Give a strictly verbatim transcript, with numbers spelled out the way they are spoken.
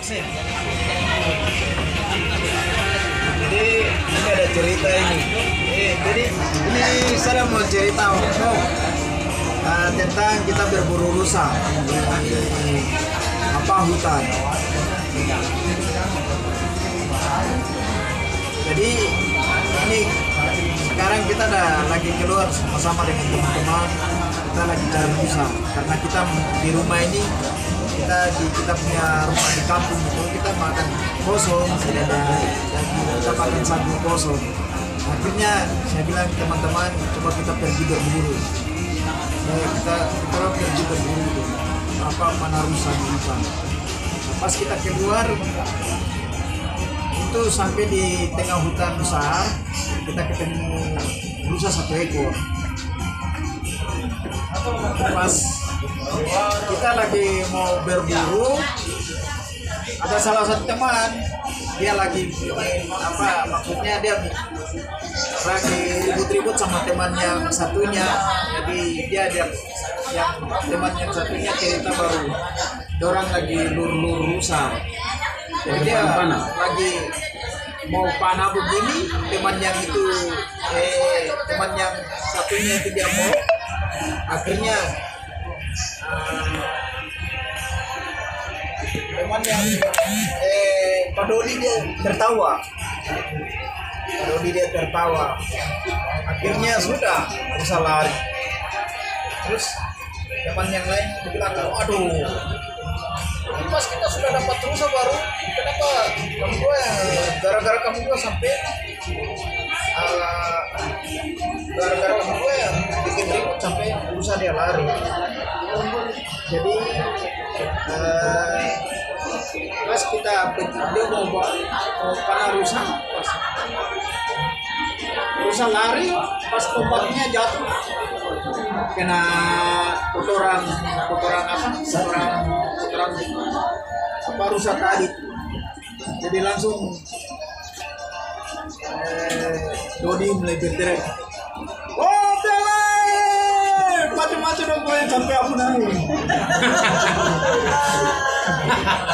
persen. Jadi ini ada cerita ini. Eh, jadi ini saya mau cerita oh, uh, tentang kita berburu rusa di apa hutan. Jadi ini sekarang kita ada lagi keluar sama-sama dengan teman-teman, kita lagi cari rusa karena kita di rumah ini kita di kita punya rumah di kampung itu kita makan kosong, tidak ada lagi kita makan sagu kosong. Akhirnya saya bilang teman-teman coba kita pergi berburu. Nah, kita kita pergi berburu apa mana rusa di hutan. Nah, pas kita keluar itu sampai di tengah hutan besar kita ketemu rusa satu ekor. Pas kita lagi mau berburu ada salah satu teman dia lagi apa maksudnya dia lagi ribut-ribut sama teman yang satunya, jadi dia dia yang teman yang satunya cerita baru orang lagi lur-lur rusa. Jadi dia lagi mau panah begini, teman yang itu eh teman yang satunya itu dia mau, akhirnya uh, teman yang eh Padoli dia tertawa, Padoli dia tertawa, akhirnya sudah bisa lari. Terus teman yang lain bilang, aduh, pas kita sudah dapat rusa baru, kenapa kamu dua gara-gara kamu dua sampai uh, gara-gara kamu dua yang bikin ribut sampai rusa dia lari. Jadi uh, pas kita dia mau mau panah rusa, pas rusa lari, pas tombaknya jatuh kena kotoran kotoran apa kotoran kotoran apa rusa tadi, jadi langsung eh, Dodi mulai berteriak, oh Pele macam-macam dong gue sampai aku nangis.